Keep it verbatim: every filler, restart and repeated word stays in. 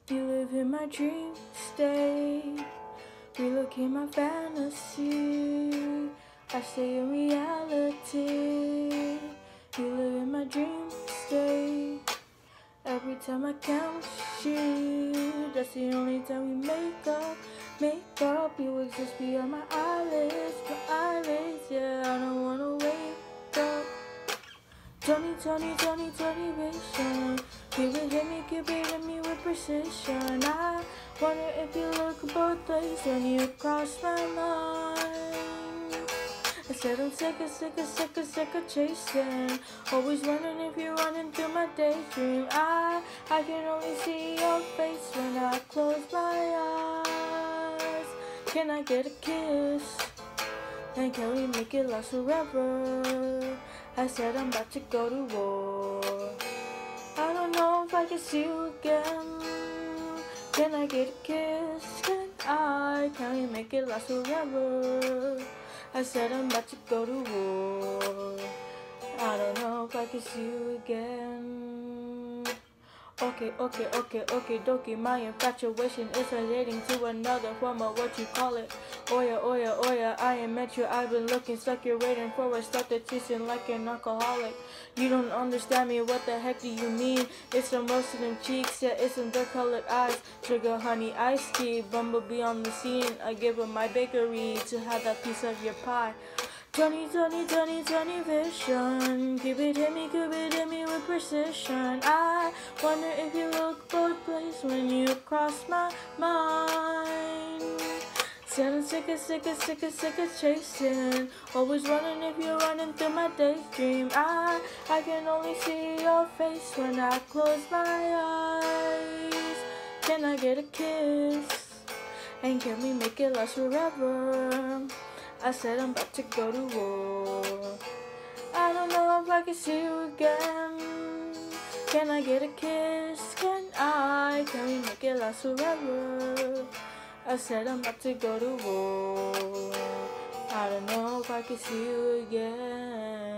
You live in my dream state, relocate my fantasy. I stay in reality. You live in my dream state. Every time I count you, that's the only time we make up. Make up, you exist beyond my eyelids, my eyelids. Yeah, I don't wanna wake up. Tony, Tony, Tony, Tony vision. Cupid hit me, Cupid hit me with precision. I wonder if you look both ways when you cross my mind. I said I'm sick of, sick of, sick of, sick of chasing. Always wondering if you're running through my daydream. I, I can only see your face when I close my eyes. Can I get a kiss? And can we make it last forever? I said I'm about to go to war. I don't know if I can see you again. Can I get a kiss? Can I? Can we make it last forever? I said I'm about to go to war. I don't know if I can see you again. Okay, okay, okay, okay, dokie. My infatuation is relating to another form of what you call it. Oh yeah, oh yeah, oh yeah, I ain't met you. I've been looking, stuck here waiting for a start to chasing like an alcoholic. You don't understand me, what the heck do you mean? It's some roasted in cheeks, yeah, it's some dark colored eyes. Sugar, honey, iced tea, bumblebee on the scene. I give up my bakery to have that piece of your pie. Twenty, twenty, twenty, twenty vision. Cupid hit me, Cupid hit me with precision. I wonder if you look both ways when you cross my mind. Said I'm sick of, sick of, sick of, sick of chasing. Always wondering if you're running through my daydream. I, I can only see your face when I close my eyes. Can I get a kiss? And can we make it last forever? I said I'm about to go to war. I don't know if I can see you again. Can I get a kiss? Can I? Can we make it last forever? I said I'm about to go to war. I don't know if I can see you again.